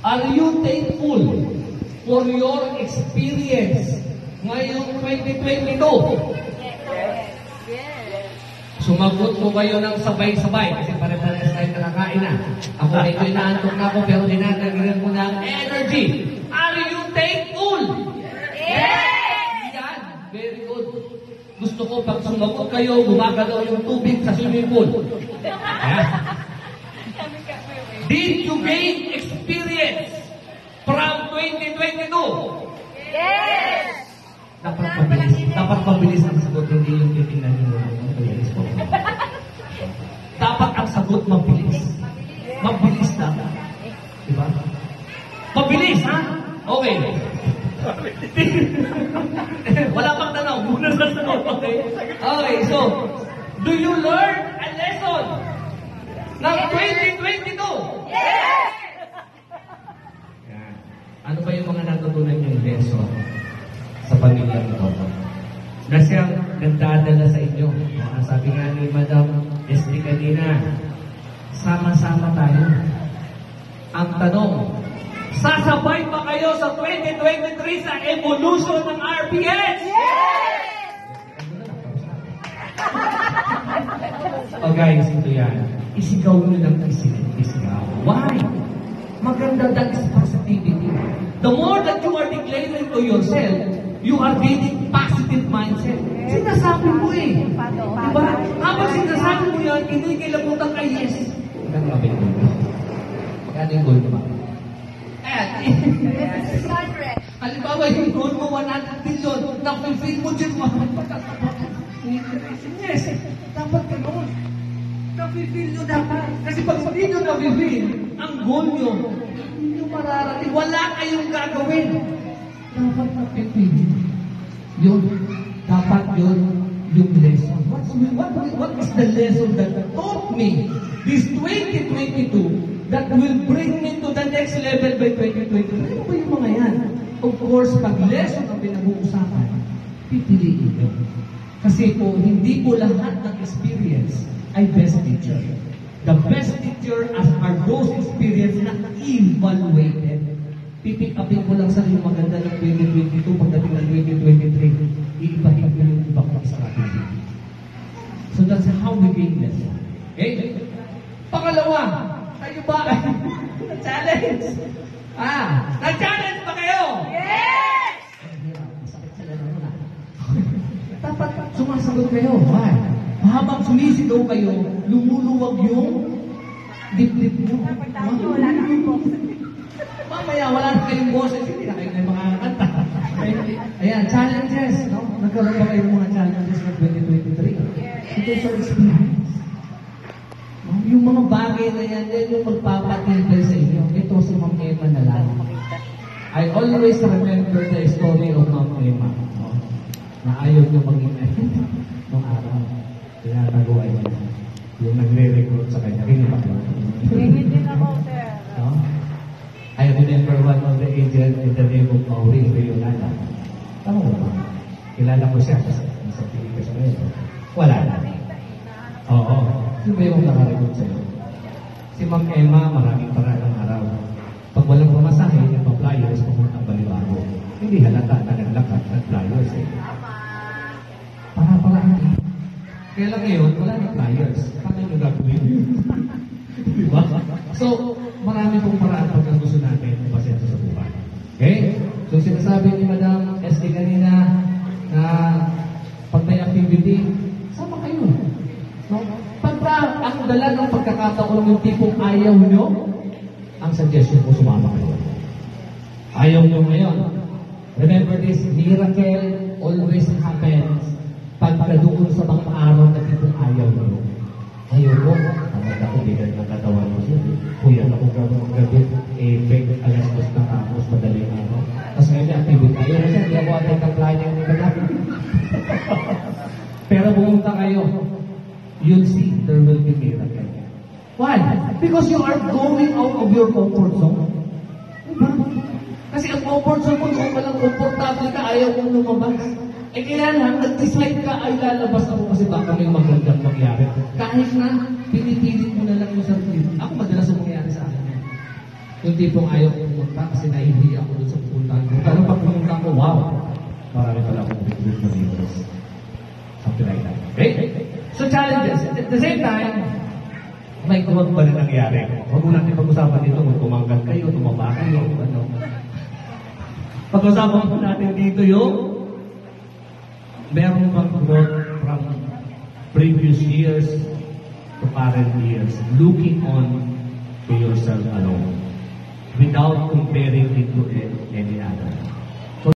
Are you thankful for your experience ngayong 2022? Sumagot po kayo ng sabay-sabay kasi pare-pares tayo nakakain na. Ako medyo inaantok na ako pero dinadagdagan ko ng energy. Are you thankful? Yes! Yan. Very good. Gusto ko pag sumagot kayo, gumagalaw yung tubig sa swimming pool. Ayan. Did you gain experience from 2022? Yes! Dapat mabilis ang sagot, hindi yung titingnan nyo. Dapat ang sagot mabilis. Mabilis dapat. Diba? Mabilis, ha? Okay. Wala pang tanong. Muna sa sagot. Okay? Okay, so, do you learn a lesson ng 2022? Yes! Yan. Ano ba yung mga natutunan yung lesson sa pamilyang ito? Na siyang nagdadala sa inyo. Ang sabi nga ni Madam Esli kanina, sama-sama tayo. Ang tanong, sasabay pa kayo sa 2023 sa evolution ng RPS? Yes! Oh guys, ito yan. Isigaw nyo lang isigaw. Why? Maganda, that is positivity. The more that you are declaring to yourself, you are gaining positive mindset. Sinasabi mo eh. Diba? Habang sinasabi mo yan, hindi kailabutan ka yes. Ganun ba yung goal? Ganun yung goal naman. Halimbawa yung goal mo 100 billion, na-fulfill mo dyan mo. Yes, dapat ka goal. Na-fulfill nyo dapat. Kasi pag hindi nyo na-fulfill, ang goal nyo, hindi nyo mararating. Wala kayong gagawin. Dapat na-fulfill. Yun, dapat yun yung lesson. What is the lesson that taught me this 2022 that will bring me to the next level by 2023? Ano ba yung mga yan? Of course, pag lesson ang pinag-uusapan, pipiliin nyo. Kasi po, hindi po lahat ng experience ay best teacher. The best teacher are those experience na evaluated. Pipick upin ko lang sa yung maganda ng 2022 pagdating ng 2023. Iibahin ko yung iba kong strategy. So that's how we gain lesson. Okay? Pangalawa, kayo ba na-challenge? Na-challenge ba kayo? Yes! Masakit sila na muna. Dapat sumasagot kayo. Why? Habang sumisigaw kayo, lumuluwag yung dip-dip nyo. Dapat tayo, wala na akong box. Mamaya, wala na kayong boses, hindi na kayo na yung mga kanta. Ayan, challenges. No? Nagkaroon ba kayo mga challenges ng 2023? Ito sa experience. No? Yung mga bagay na yan, yan yung magpapatibay sa inyo. Ito si Ma'am Emma na lang. I always remember the story of Ma'am Emma. No? Na ayaw niyo maging nung araw. Kaya nagawa niya. Yung nagre-recruit sa kanya. Rin ba kayo? Tingin din ako, sir. No? I remember one of the agent in the name of Mauri, Rayonala. Tama mo ba? Kilala ko siya kasi sa Pilipinas ngayon. Wala na. Oo. Sino ba yung nakarecord sa'yo? Si Ma'am Emma, maraming paralang araw. Pag walang pamasahe, yung pa-flyers, pamuntang Balibago. Hindi halata na naglakad ng flyers eh. Para-paraan eh. Kaya lang ngayon, wala ng flyers. Paano nyo gagawin? Diba? So, marami pong paraan pag gusto natin ng pasensya sa buhay. Okay? So, sinasabi ni Madam SD kanina na pag may activity, sama kayo. No? Pagka ang dala ng pagkakataon yung tipong ayaw nyo, ang suggestion ko, sumama kayo. Ayaw nyo ngayon. Remember this, miracle always happens pagka doon sa mga araw na tipong ayaw nyo. Ayaw mo, tamad ako, bigat ng katawan mo siya. Kuya ako gawang gabi, beg, alas dos na tapos, madaling araw. Tapos ngayon, activity. Ayaw mo siya, hindi ako atay ng planning ni Madam. Pero pumunta kayo, you'll see, there will be miracle. Why? Because you are going out of your comfort zone. Diba? Kasi ang comfort zone mo, kung walang komportable ka, ayaw mong lumabas. Eh kaya lang, nag-decide ka, ay lalabas ako kasi baka may magandang mangyari. Kahit na, pinipilit mo na lang yung sarili. Ako madalas ang mangyari sa akin. Yung tipong ayaw kong pumunta kasi nahihiya ako dun sa pupuntahan ko. Pero pag pumunta ko, wow! Marami pala akong big believers. Something like that. Okay? So challenges. At the same time, may tumag pa rin nangyari. Huwag mo natin pag-usapan dito kung tumangkat kayo, tumaba kayo, ano. Pag-usapan po natin dito yung meron bang growth from previous years to current years, looking on to yourself alone, without comparing it to any other.